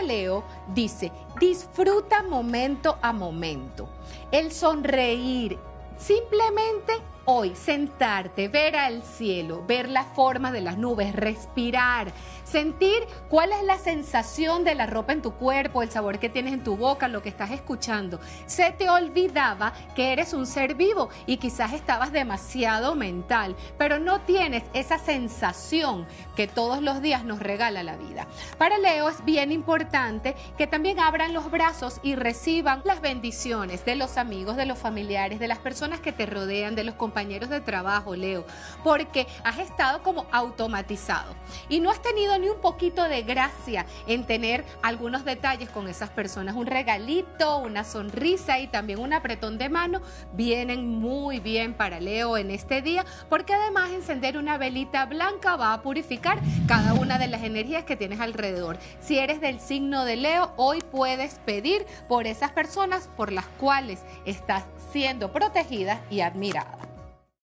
Para Leo, dice, disfruta momento a momento. El sonreír, simplemente hoy sentarte, ver al cielo, ver la forma de las nubes, respirar, sentir cuál es la sensación de la ropa en tu cuerpo, el sabor que tienes en tu boca, lo que estás escuchando. Se te olvidaba que eres un ser vivo y quizás estabas demasiado mental, pero no tienes esa sensación que todos los días nos regala la vida. Para Leo es bien importante que también abran los brazos y reciban las bendiciones de los amigos, de los familiares, de las personas que te rodean, de los compañeros de trabajo, Leo, porque has estado como automatizado y no has tenido ni un poquito de gracia en tener algunos detalles con esas personas. Un regalito, una sonrisa y también un apretón de mano vienen muy bien para Leo en este día, porque además encender una velita blanca va a purificar cada una de las energías que tienes alrededor. Si eres del signo de Leo, hoy puedes pedir por esas personas por las cuales estás siendo protegida y admirada.